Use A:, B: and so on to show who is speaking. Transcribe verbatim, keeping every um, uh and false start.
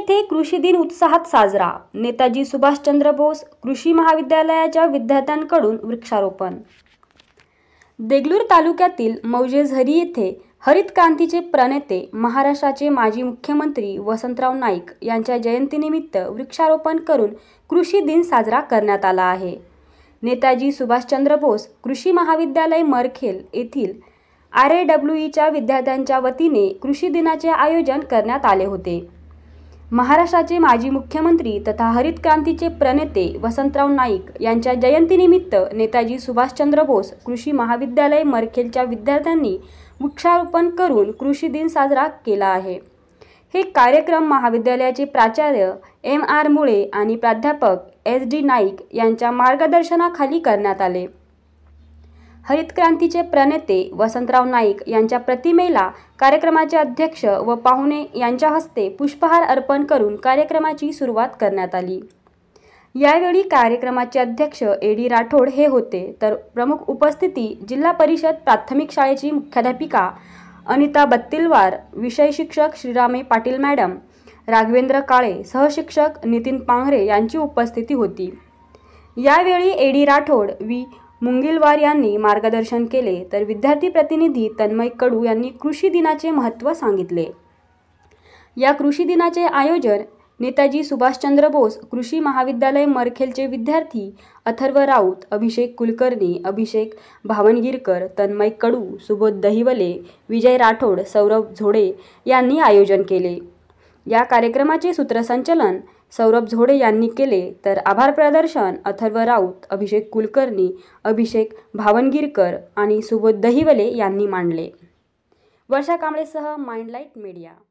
A: येथे कृषी दिन उत्साहात साजरा। नेताजी सुभाषचंद्र बोस कृषी महाविद्यालयाच्या विद्यार्थ्यांकडून वृक्षारोपण। देगलूर तालुक्यातील मौजे झरी येथे हरित क्रांतीचे प्रणेते महाराष्ट्राचे माजी मुख्यमंत्री वसंतराव नाईक यांच्या जयंतीनिमित्त वृक्षारोपण करून कृषी दिन साजरा करण्यात आला आहे। नेताजी सुभाषचंद्र बोस कृषी महाविद्यालय मरखेल येथील आर ए डब्ल्यू ईच्या विद्यार्थ्यांच्या वतीने कृषी दिनाचे आयोजन करण्यात आले होते। महाराष्ट्राचे माजी मुख्यमंत्री तथा हरित क्रांतीचे प्रणेते वसंतराव नाईक यांच्या जयंतीनिमित्त नेताजी सुभाषचंद्र बोस कृषी महाविद्यालय मरखेलच्या विद्यार्थ्यांनी वृक्षारोपण करून कृषी दिन साजरा केला आहे। हे कार्यक्रम महाविद्यालयाचे प्राचार्य एम आर मुळे आणि प्राध्यापक एस डी नाईक यांच्या मार्गदर्शनाखाली करण्यात आले। हरित क्रांतीचे प्रणेते वसंतराव नाईक यांच्या प्रतिमेला कार्यक्रमाचे अध्यक्ष व पाहुणे यांच्या हस्ते पुष्पहार अर्पण करून कार्यक्रमाची सुरुवात करण्यात आली। यावेळी कार्यक्रमाचे अध्यक्ष ए डी राठोड हे होते, तर प्रमुख उपस्थिती जिल्हा परिषद प्राथमिक शाळेची मुख्याध्यापिका अनिता बत्तीलवार, विषय शिक्षक श्रीरामे पाटील मॅडम, राघवेंद्र काळे, सहशिक्षक नितीन पांघरे यांची उपस्थिती होती। यावेळी A D Rathod, V Mungilwar यांनी मार्गदर्शन केले, तर विद्यार्थी प्रतिनिधी तन्मय कडू यांनी कृषी दिनाचे महत्त्व सांगितले। या कृषी दिनाचे आयोजन नेताजी सुभाषचंद्र बोस कृषी महाविद्यालय मरखेलचे विद्यार्थी अथर्व राऊत, अभिषेक कुलकर्णी, अभिषेक भावनगिरकर, तन्मय कडू, सुबोध दहिवले, विजय राठोड, सौरभ झोडे यांनी आयोजन केले। या कार्यक्रमाचे सूत्रसंचालन सौरभ झोडे यांनी केले, तर आभार प्रदर्शन अथर्व राऊत, अभिषेक कुलकर्णी, अभिषेक भावनगिरकर आणि सुबोध दहिवले यांनी मांडले। वर्षा कांबळेसह माइंडलाइट मीडिया।